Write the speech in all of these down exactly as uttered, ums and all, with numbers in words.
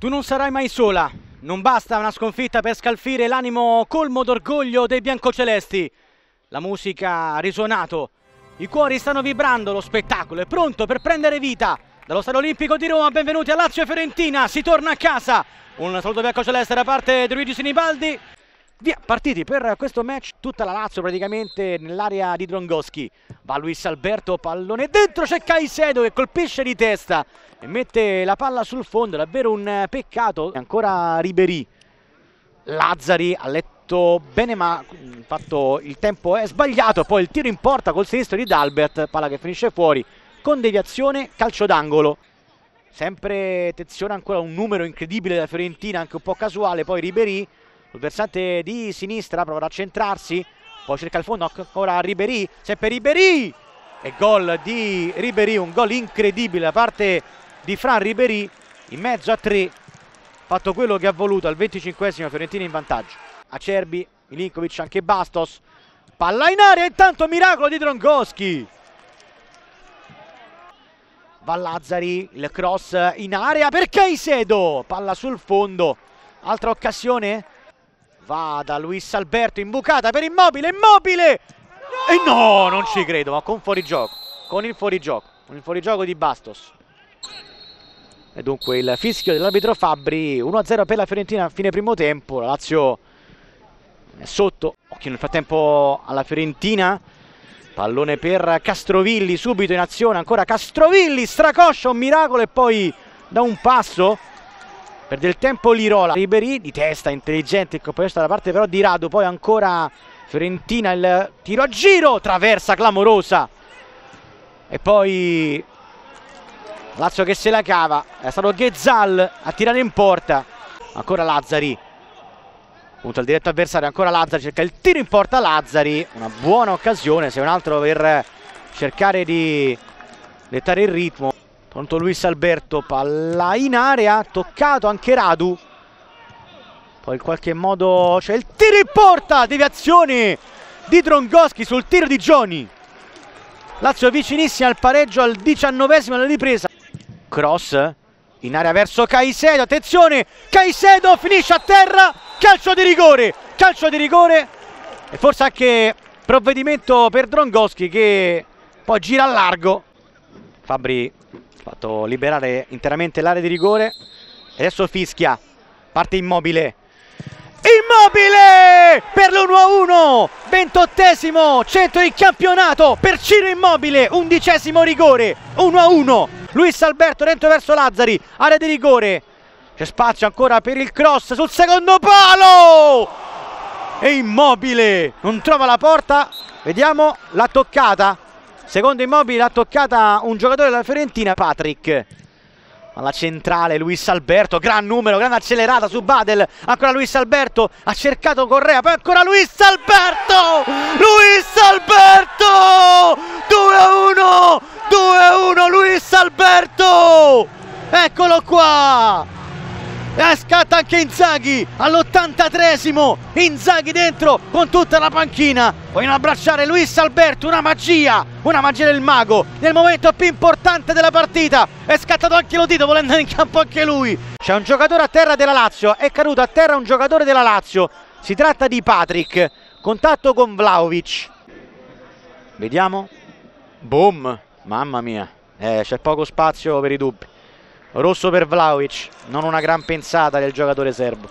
Tu non sarai mai sola, non basta una sconfitta per scalfire l'animo colmo d'orgoglio dei biancocelesti. La musica ha risuonato, i cuori stanno vibrando, lo spettacolo è pronto per prendere vita. Dallo Stadio Olimpico di Roma, benvenuti a Lazio e Fiorentina, si torna a casa. Un saluto biancoceleste da parte di Luigi Sinibaldi. Via, partiti per questo match, tutta la Lazio praticamente nell'area di Drongoschi. Va Luis Alberto, pallone dentro, c'è Caicedo che colpisce di testa e mette la palla sul fondo, davvero un peccato. Ancora Ribéry, Lazzari ha letto bene ma fatto il tempo è sbagliato, poi il tiro in porta col sinistro di Dalbert, palla che finisce fuori con deviazione, calcio d'angolo. Sempre attenzione, ancora un numero incredibile della Fiorentina, anche un po' casuale, poi Ribéry sul versante di sinistra prova a centrarsi, poi cerca il fondo, ancora Ribéry, sempre Ribéry e gol di Ribéry, un gol incredibile da parte di Fran Ribéry, in mezzo a tre, fatto quello che ha voluto. Al venticinquesimo Fiorentina in vantaggio. Acerbi, Milinkovic, anche Bastos, palla in area, intanto miracolo di Drongoschi. Va Lazzari, il cross in area per Caicedo, palla sul fondo, altra occasione. Va da Luis Alberto, imbucata per Immobile, Immobile! E no, non ci credo, ma con fuorigioco, con il fuorigioco, con il fuorigioco di Bastos. E dunque il fischio dell'arbitro Fabbri, uno a zero per la Fiorentina a fine primo tempo. La Lazio è sotto, occhio nel frattempo alla Fiorentina. Pallone per Castrovilli, subito in azione, ancora Castrovilli, stracoscia, un miracolo e poi da un passo perde il tempo Lirola. Ribéry di testa, intelligente, questo da parte però di Radu, poi ancora Fiorentina, il tiro a giro, traversa clamorosa e poi Lazio che se la cava, è stato Ghezzal a tirare in porta, ancora Lazzari, punto al diretto avversario, ancora Lazzari, cerca il tiro in porta Lazzari, una buona occasione, se un altro per cercare di dettare il ritmo. Pronto Luis Alberto, palla in area, toccato anche Radu, poi in qualche modo c'è il tiro in porta, deviazione di Drongoschi sul tiro di Gioni. Lazio vicinissima al pareggio al diciannovesimo della ripresa. Cross in area verso Caicedo, attenzione, Caicedo finisce a terra, calcio di rigore, calcio di rigore e forse anche provvedimento per Drongoschi che poi gira a largo. Fabbri ha fatto liberare interamente l'area di rigore e adesso fischia, parte Immobile, Immobile per l'uno a uno, ventottesimo centro in campionato per Ciro Immobile, undicesimo rigore, uno a uno. Luis Alberto dentro verso Lazzari, area di rigore, c'è spazio ancora per il cross sul secondo palo e Immobile non trova la porta, vediamo, l'ha toccata, secondo Immobile l'ha toccata un giocatore della Fiorentina, Patrick. Alla centrale Luis Alberto, gran numero, gran accelerata su Badel, ancora Luis Alberto, ha cercato Correa, poi ancora Luis Alberto, Luis Alberto, due a uno, due a uno Luis Alberto, eccolo qua, e scatta anche Inzaghi all'ottantatreesimo, Inzaghi dentro con tutta la panchina, vogliono abbracciare Luis Alberto, una magia, una magia del mago, nel momento più importante della partita, è scattato anche Lotito, vuole andare in campo anche lui, c'è un giocatore a terra della Lazio, è caduto a terra un giocatore della Lazio, si tratta di Patrick, contatto con Vlahovic, vediamo, boom, mamma mia, eh, c'è poco spazio per i dubbi. Rosso per Vlahovic, non una gran pensata del giocatore serbo.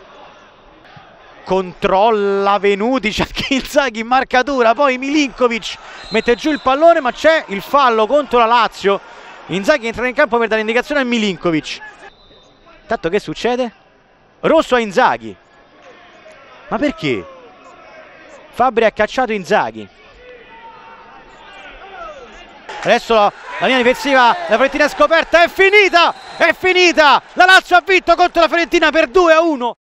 Controlla Venuti, c'è anche Inzaghi in marcatura, poi Milinkovic mette giù il pallone ma c'è il fallo contro la Lazio. Inzaghi entra in campo per dare indicazione a Milinkovic. Tanto che succede? Rosso a Inzaghi. Ma perché? Fabbri ha cacciato Inzaghi. Adesso la, la linea difensiva, la Fiorentina è scoperta, è finita, è finita, la Lazio ha vinto contro la Fiorentina per due a uno.